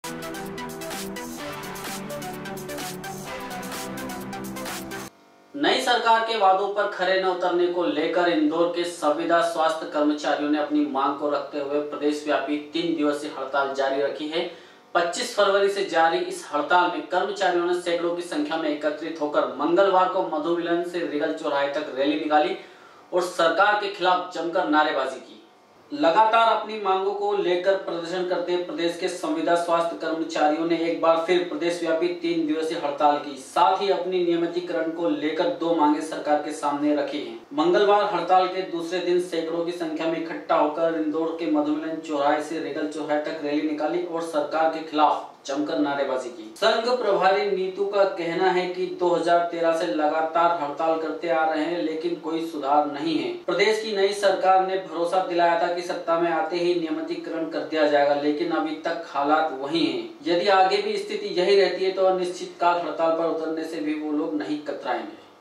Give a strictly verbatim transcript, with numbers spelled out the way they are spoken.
नई सरकार के वादों पर खरे न उतरने को लेकर इंदौर के संविदा स्वास्थ्य कर्मचारियों ने अपनी मांग को रखते हुए प्रदेशव्यापी तीन दिवसीय हड़ताल जारी रखी है। पच्चीस फरवरी से जारी इस हड़ताल में कर्मचारियों ने सैकड़ों की संख्या में एकत्रित होकर मंगलवार को मधु मिलन से रिगल चौराहे तक रैली निकाली और सरकार के खिलाफ जमकर नारेबाजी की। लगातार अपनी मांगों को लेकर प्रदर्शन करते प्रदेश के संविदा स्वास्थ्य कर्मचारियों ने एक बार फिर प्रदेशव्यापी तीन दिवसीय हड़ताल की। साथ ही अपनी नियमितीकरण को लेकर दो मांगे सरकार के सामने रखी हैं। मंगलवार हड़ताल के दूसरे दिन सैकड़ों की संख्या में इकट्ठा होकर इंदौर के मधु मिलन चौराहे से रेगल चौराहे तक रैली निकाली और सरकार के खिलाफ जमकर नारेबाजी की। संघ प्रभारी नीतू का कहना है कि दो हज़ार तेरह से लगातार हड़ताल करते आ रहे हैं, लेकिन कोई सुधार नहीं है। प्रदेश की नई सरकार ने भरोसा दिलाया था कि सत्ता में आते ही नियमितीकरण कर दिया जाएगा, लेकिन अभी तक हालात वही हैं। यदि आगे भी स्थिति यही रहती है तो निश्चित काल हड़ताल पर उतरने से भी वो लोग नहीं कतराएंगे।